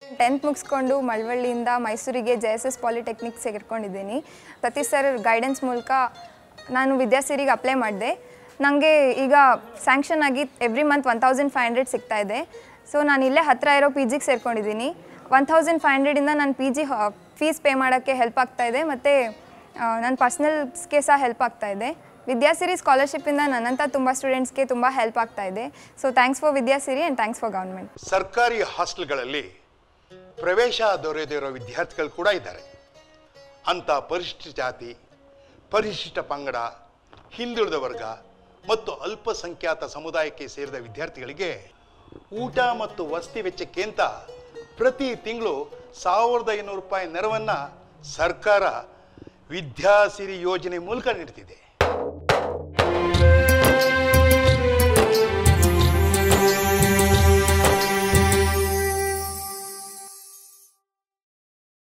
10th ಮುಗಿಸ್ಕೊಂಡು ಮಳವಳ್ಳಿಯಿಂದ ಮೈಸೂರಿಗೆ JSS ಪಾಲಿಟೆಕ್ನಿಕ್ ಸೇರ್ಕೊಂಡಿದ್ದೀನಿ. ಸತೀಶ್ ಸರ್ ಗೈಡೆನ್ಸ್ ಮೂಲಕ ನಾನು ವಿದ್ಯಾಸಿರಿಗೆ ಅಪ್ಲೈ ಮಾಡಿದೆ. ನನಗೆ ಈಗ ಸ್ಯಾಂಕ್ಷನ್ ಆಗಿ ಎವ್ರಿ ಮಂತ್ 1500 ಸಿಗ್ತಾ ಇದೆ. ಸೊ ನಾನು ಇಲ್ಲೇ ಹತ್ತಿರ ಇರೋ PGಗೆ ಸೇರ್ಕೊಂಡಿದ್ದೀನಿ. 1500ಇಂದ ನಾನು PG ಫೀಸ್ ಪೇ ಮಾಡೋಕ್ಕೆ ಹೆಲ್ಪ್ ಆಗ್ತಾ ಇದೆ ಮತ್ತು ನನ್ನ ಪರ್ಸ್ನಲ್ಸ್ಗೆ ಸಹ ಹೆಲ್ಪ್ ಆಗ್ತಾ ಇದೆ. ವಿದ್ಯಾಸಿರಿ ಸ್ಕಾಲರ್ಶಿಪ್ಪಿಂದ ನನ್ನಂಥ ತುಂಬ ಸ್ಟೂಡೆಂಟ್ಸ್ಗೆ ತುಂಬ ಹೆಲ್ಪ್ ಆಗ್ತಾ ಇದೆ. So thanks for Vidyasiri and thanks for government. ಸರ್ಕಾರಿ ಹಾಸ್ಟೆಲ್ಗಳಲ್ಲಿ ಪ್ರವೇಶ ದೊರೆಯದೇ ಇರೋ ವಿದ್ಯಾರ್ಥಿಗಳು ಕೂಡ ಇದ್ದಾರೆ. ಅಂಥ ಪರಿಶಿಷ್ಟ ಜಾತಿ, ಪರಿಶಿಷ್ಟ ಪಂಗಡ, ಹಿಂದುಳಿದ ವರ್ಗ ಮತ್ತು ಅಲ್ಪಸಂಖ್ಯಾತ ಸಮುದಾಯಕ್ಕೆ ಸೇರಿದ ವಿದ್ಯಾರ್ಥಿಗಳಿಗೆ ಊಟ ಮತ್ತು ವಸತಿ ವೆಚ್ಚಕ್ಕೆ ಅಂತ ಪ್ರತಿ ತಿಂಗಳು 1500 ರೂಪಾಯಿ ನೆರವನ್ನು ಸರ್ಕಾರ ವಿದ್ಯಾಸಿರಿ ಯೋಜನೆ ಮೂಲಕ ನೀಡ್ತಿದೆ.